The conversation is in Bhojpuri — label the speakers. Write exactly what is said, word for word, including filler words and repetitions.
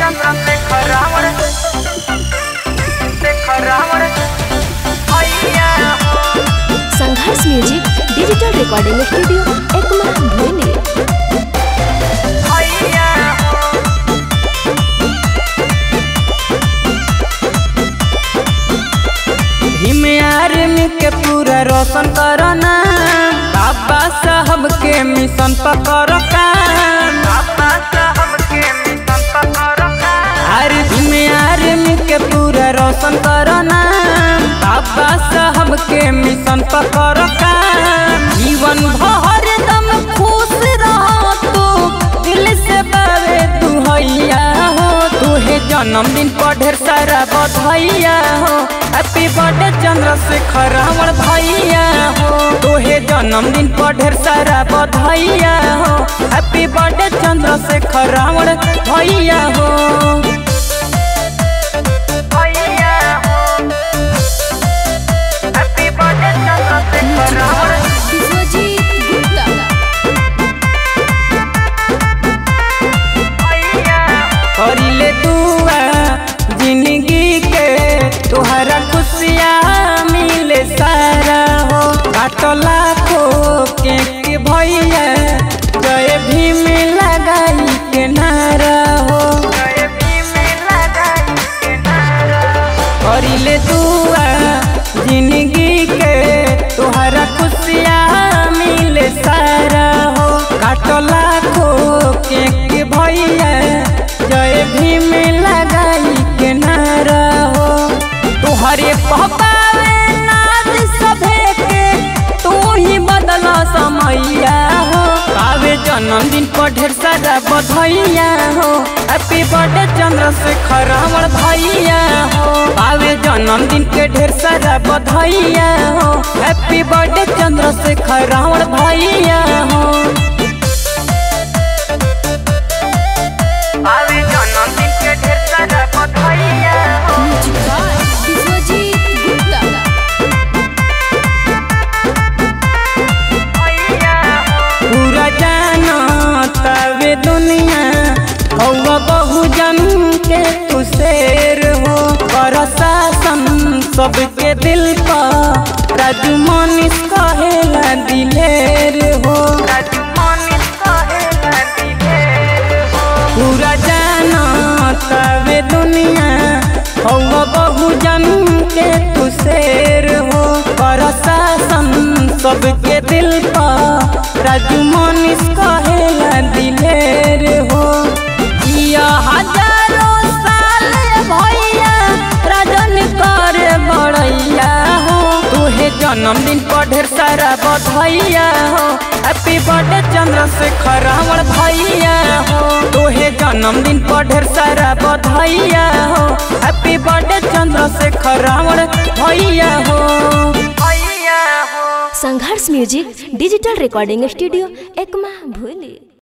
Speaker 1: चंद्रशेखर रावण शेखर रावण भैया हो।
Speaker 2: Sangharsh music digital recording studio Ekma भूली
Speaker 1: भैया हो।
Speaker 3: भीम आर्मी के पूरा रोशन करना, बाबा साहब के मिशन पकड़ काम,
Speaker 1: बाबा साहब के मिशन पकड़ काम।
Speaker 3: अरे भीम आर्मी के पूरा रोशन करना, बाबा साहब के मिशन पकड़ काम। जीवन भर दम खुश रहो तू, दिल से बावे तू हैया हो। तुहे जन्मदिन पर ढेर सारा बधाइया हो, हैप्पी बर्थडे चंद्रशेखर रावण भैया हो। तुहे जन्मदिन पर ढेर सारा बधाइया हो, हैप्पी बर्थडे चंद्रशेखर रावण भैया हो।
Speaker 1: भैया हो। हैप्पी बर्थडे चंद्रशेखर रावण भैया हो।
Speaker 3: करिले दुआ जिंदगी के तुहरा खुशियाँ मिले सारा हो। काटो लाखो केक भैया, जय भीम लगाई के नारा हो।
Speaker 1: जय भीम लगाई के नारा हो।
Speaker 3: करिले दुआ जिंदगी के तुहरा खुशियाँ मिले सारा हो। काटो लाखो केक भैया, जय भीम लगाई के नारा हो। तुहरे पहपावे नाज सभे के, तू ही बदला समैया हो। आवे जन्मदिन पर ढेर सारा बधाइया हो, हैप्पी बर्थडे चंद्रशेखर रावण भैया हो। आवे जन्मदिन के ढेर सारा बधाइया हो, हैप्पी बर्थडे चंद्रशेखर रावण भैया हो।
Speaker 1: आवे जन्मदिन के ढेर सारा बधाइया हो। भैया हो।
Speaker 3: पूरा जाना तवे दुनिया हौवा बहुजन के तू शेर हो। प्रशासन सबके दिल पर राजू मनीष कहेला दिलेर हो।
Speaker 1: राजू मनीष कहेला दिलेर हो।
Speaker 3: पूरा जाना तवे दुनिया हौवा बहुजन के तू शेर हो। प्रशासन सबके दिल पर राजू मनीष कहेला दिलेर हो। या हजारों साल भैया राजन करे बड़ैया हो। तुहे जन्मदिन पर ढेर सारा बधाइया हो, हैप्पी बर्थडे चंद्रशेखर रावण भैया हो। तुहे जन्मदिन पर ढेर सारा बधाइया हो, हैप्पी बर्थडे चंद्रशेखर रावण भैया हो।
Speaker 1: भैया हो।
Speaker 2: Sangharsh music digital recording studio Ekma भूली।